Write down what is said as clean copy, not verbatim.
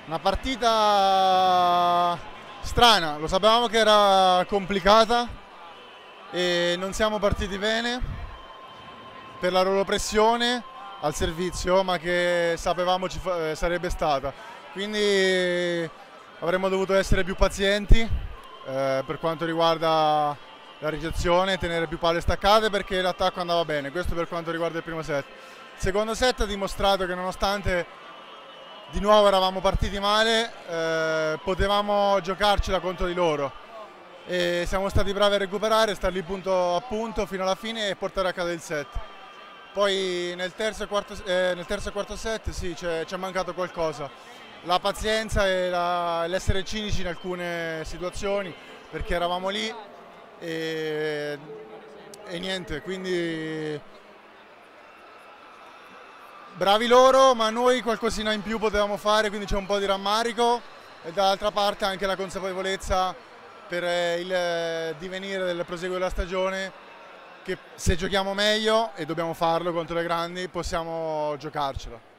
Una partita strana, lo sapevamo che era complicata e non siamo partiti bene per la loro pressione al servizio, ma che sapevamo sarebbe stata. Quindi avremmo dovuto essere più pazienti per quanto riguarda la ricezione, tenere più palle staccate perché l'attacco andava bene. Questo per quanto riguarda il primo set. Il secondo set ha dimostrato che nonostante di nuovo eravamo partiti male, potevamo giocarcela contro di loro e siamo stati bravi a recuperare, stare lì punto a punto fino alla fine e portare a casa il set. Poi nel terzo e quarto set sì, ci è mancato qualcosa, la pazienza e l'essere cinici in alcune situazioni perché eravamo lì e, e niente, quindi bravi loro, ma noi qualcosina in più potevamo fare, quindi c'è un po' di rammarico e dall'altra parte anche la consapevolezza per il divenire del proseguo della stagione che se giochiamo meglio, e dobbiamo farlo contro le grandi, possiamo giocarcela.